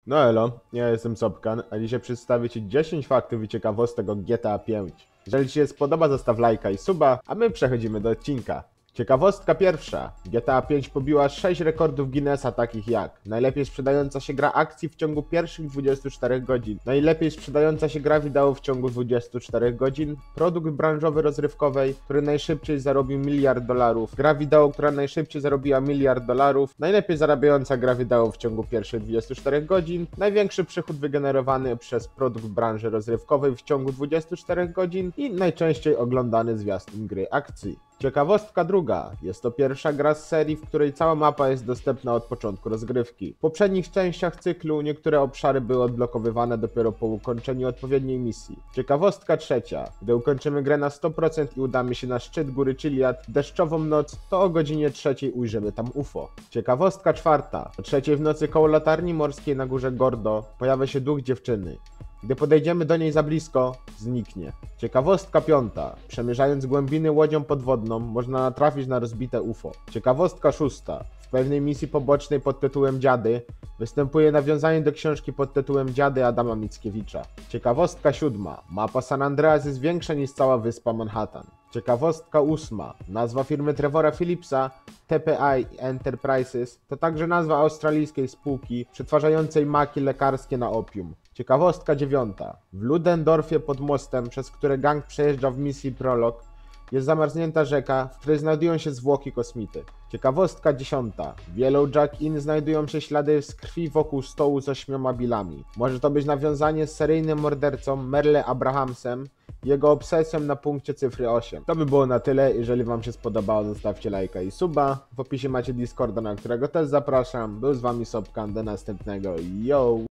No elo, ja jestem Sobkan, a dzisiaj przedstawię Ci 10 faktów i ciekawostek o GTA 5. Jeżeli Ci się spodoba, zostaw lajka i suba, a my przechodzimy do odcinka. Ciekawostka pierwsza. GTA 5 pobiła 6 rekordów Guinnessa, takich jak najlepiej sprzedająca się gra akcji w ciągu pierwszych 24 godzin, najlepiej sprzedająca się gra wideo w ciągu 24 godzin, produkt branżowy rozrywkowej, który najszybciej zarobił $1 miliard, gra wideo, która najszybciej zarobiła $1 miliard, najlepiej zarabiająca gra wideo w ciągu pierwszych 24 godzin, największy przychód wygenerowany przez produkt branży rozrywkowej w ciągu 24 godzin i najczęściej oglądany zwiastun gry akcji. Ciekawostka druga. Jest to pierwsza gra z serii, w której cała mapa jest dostępna od początku rozgrywki. W poprzednich częściach cyklu niektóre obszary były odblokowywane dopiero po ukończeniu odpowiedniej misji. Ciekawostka trzecia. Gdy ukończymy grę na 100% i udamy się na szczyt góry Chiliad w deszczową noc, to o godzinie 3 ujrzymy tam UFO. Ciekawostka czwarta. O 3 w nocy koło latarni morskiej na górze Gordo pojawia się duch dziewczyny. Gdy podejdziemy do niej za blisko, zniknie. Ciekawostka piąta. Przemierzając głębiny łodzią podwodną, można natrafić na rozbite UFO. Ciekawostka szósta. W pewnej misji pobocznej pod tytułem Dziady występuje nawiązanie do książki pod tytułem Dziady Adama Mickiewicza. Ciekawostka siódma. Mapa San Andreas jest większa niż cała wyspa Manhattan. Ciekawostka ósma. Nazwa firmy Trevora Phillipsa, TPI Enterprises, to także nazwa australijskiej spółki przetwarzającej maki lekarskie na opium. Ciekawostka dziewiąta. W Ludendorffie pod mostem, przez który gang przejeżdża w misji Prolog, jest zamarznięta rzeka, w której znajdują się zwłoki kosmity. Ciekawostka dziesiąta. W Yellowjack Inn znajdują się ślady z krwi wokół stołu z 8 bilami. Może to być nawiązanie z seryjnym mordercą Merle Abrahamsem i jego obsesją na punkcie cyfry 8. To by było na tyle. Jeżeli Wam się spodobało, zostawcie lajka i suba. W opisie macie Discorda, na którego też zapraszam. Był z Wami Sobkan. Do następnego. Yo!